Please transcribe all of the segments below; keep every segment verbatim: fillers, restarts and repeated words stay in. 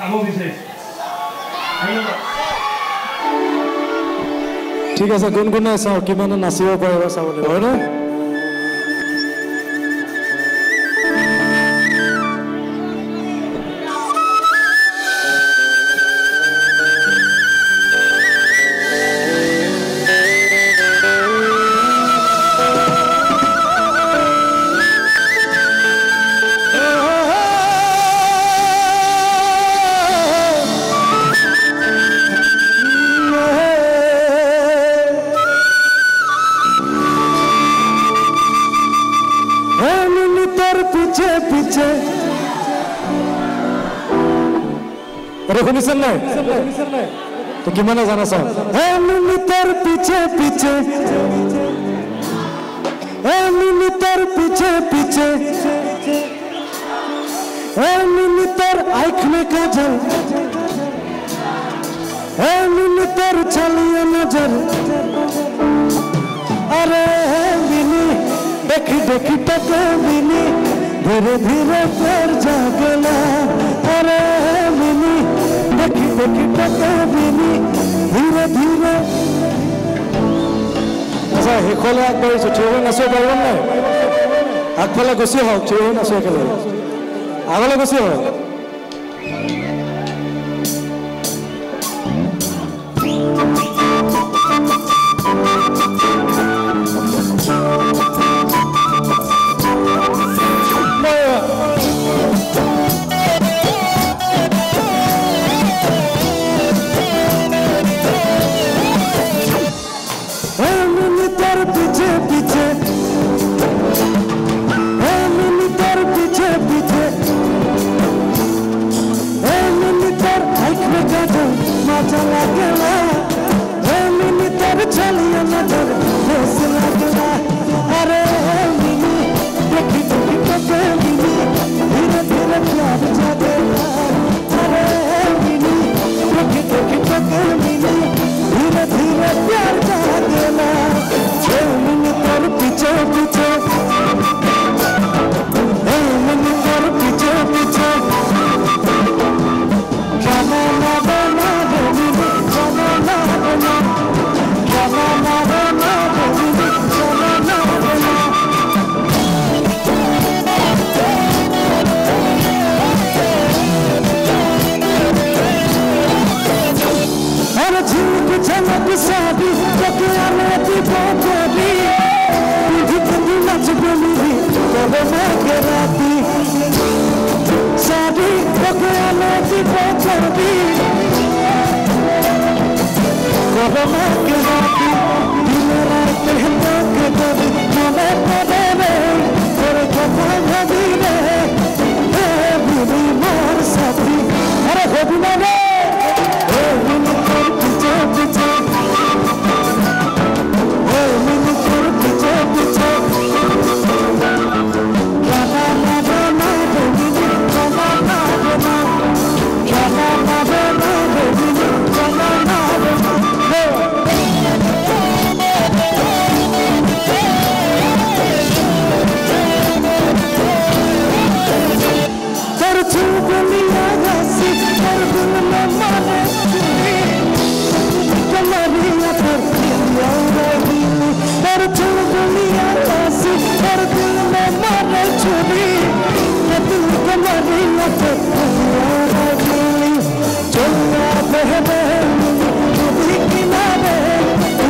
ঠিক আছে গুণগুণাই চাওঁ কিমান নাচিব পাৰিব চাব লাগিব হয়নে শুনিছেন নাই তো কিমানে জানা চাওঁ মিনিটৰ পিছে পিছে মিনিটৰ পিছে পিছে মিনিটৰ আইখ মে কাজল মিনিটৰ চলিয়ে নজর अरे मिनी देखी देखी तक मिनी धीरे धीरे प्यार जागला अरे मिनी देखी देखी तक मिनी धीरे धीरे अच्छा हेखले আগবাঢ়িছো থিয় হৈ নাচিব পাৰিব নাই আগফালে গুচি হওক থিয় হৈ নাচিব একেলগে আগলৈ গুচি হওক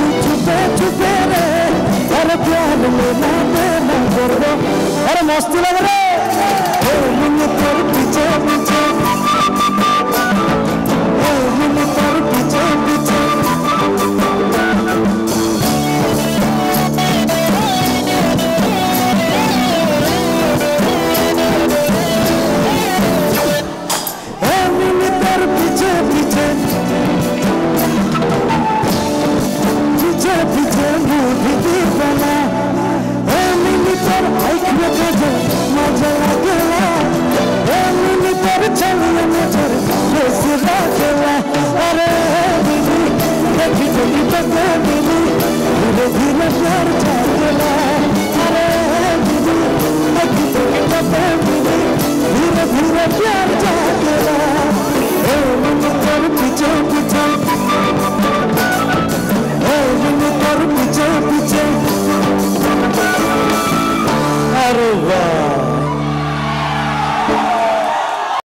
मस्ती